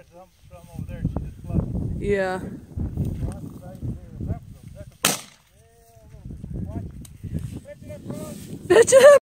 there's some over there. She just flushed. Yeah. Fetch it up.